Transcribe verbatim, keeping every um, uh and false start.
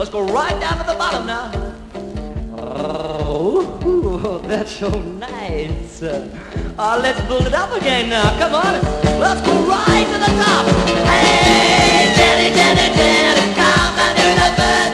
Let's go right down to the bottom now. Oh, that's so nice. Uh, let's build it up again now. Come on. Let's go right to the top. Hey, Jenny, Jenny, Jenny, come and do the bird.